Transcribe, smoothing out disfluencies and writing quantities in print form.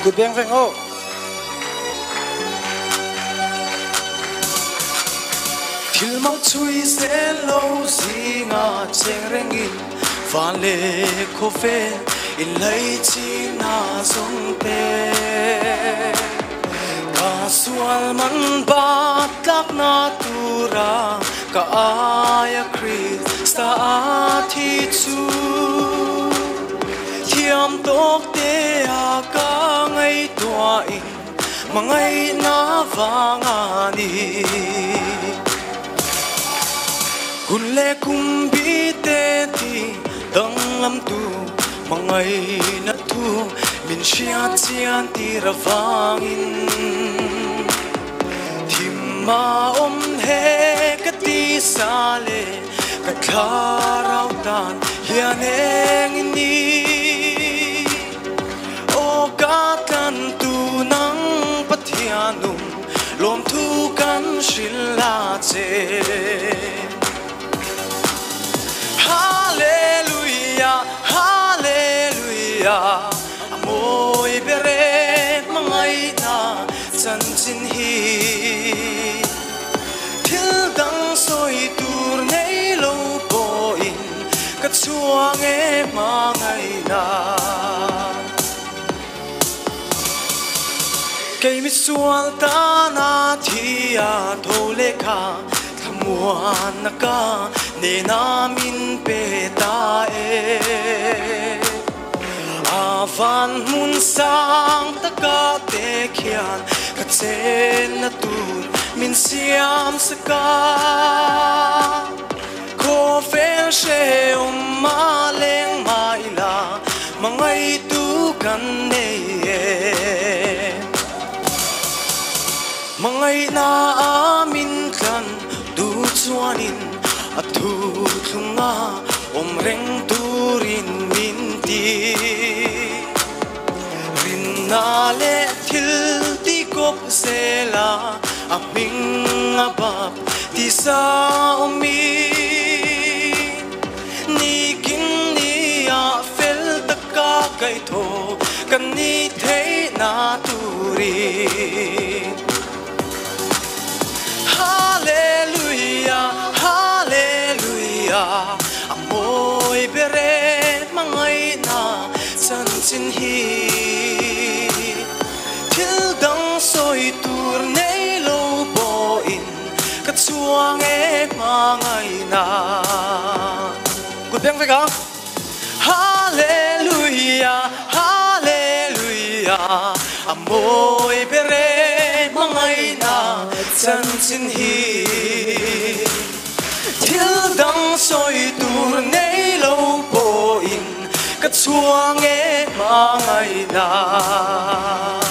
good beng veng ho thil mau chui se lo zinga cheng rengin van le kho fe in lai chi na zong te ka sual man ba tak na tura ka aya Krista thi chu thiam tok te a ka ngai tua in mangai na wanga ni kun le kum bi te ti dang lam tu mangai na tu min shia chian ti rawangin thim ma om he ka ti sale ka tharau tan hian heng ni o ka kan tu nang pathianum lom thu kan shilla che Hallelujah, Hallelujah. Amoy beret mangai na chan chin hi. Thil dang soi tur nei lo po in kat chuang e mangai na. Kay mi sual ta na thia thole kha thamuan na ka ne namin pe ta e avan mun sang ta ka te khian ka chen na tur min siam sa ka ko fel she ma leng mai la mangai tu kan ne e mangai na amin kan du chuanin a thu thunga om reng turin min ti rin na le thil ti kop se la a ming a bap ti sa omi ni kin ni a fel ta ka kai tho kan ni thei na turi Hallelujah, Hallelujah. Amoy beret mangai na chan chin hi. Thil dang soi tur nei lo bo in ka chuang e mangai na. Good beng veka. Hallelujah, Hallelujah. Amoy beret mangai na chan chin hi. Thil dang soi tur nei lo po in ka chuang e mangai na